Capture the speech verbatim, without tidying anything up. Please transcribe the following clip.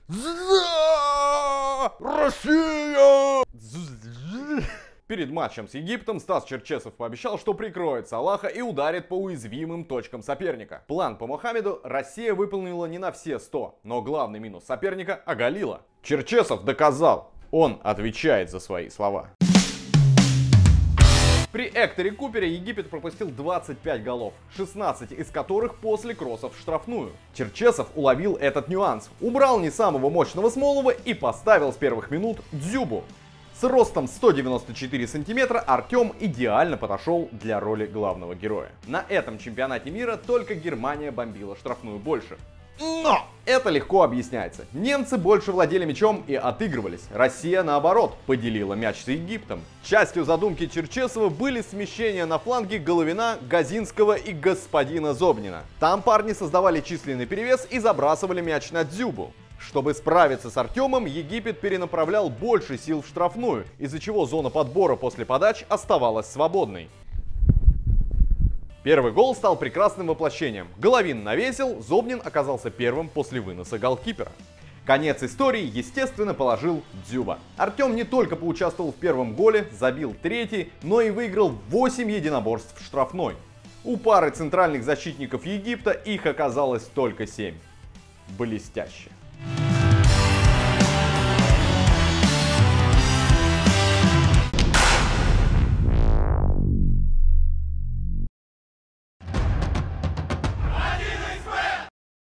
Россия! Перед матчем с Египтом Стас Черчесов пообещал, что прикроет Салаха и ударит по уязвимым точкам соперника. План по Мохаммеду Россия выполнила не на все сто, но главный минус соперника оголила. Черчесов доказал, он отвечает за свои слова. При Экторе Купере Египет пропустил двадцать пять голов, шестнадцать из которых после кроссов в штрафную. Черчесов уловил этот нюанс, убрал не самого мощного Смолова и поставил с первых минут Дзюбу. С ростом сто девяносто четыре сантиметра Артем идеально подошел для роли главного героя. На этом чемпионате мира только Германия бомбила штрафную больше. Но это легко объясняется. Немцы больше владели мячом и отыгрывались. Россия, наоборот, поделила мяч с Египтом. Частью задумки Черчесова были смещения на фланге Головина, Газинского и господина Зобнина. Там парни создавали численный перевес и забрасывали мяч на Дзюбу. Чтобы справиться с Артемом, Египет перенаправлял больше сил в штрафную, из-за чего зона подбора после подач оставалась свободной. Первый гол стал прекрасным воплощением. Головин навесил, Зобнин оказался первым после выноса голкипера. Конец истории, естественно, положил Дзюба. Артем не только поучаствовал в первом голе, забил третий, но и выиграл восемь единоборств в штрафной. У пары центральных защитников Египта их оказалось только семь. Блестяще.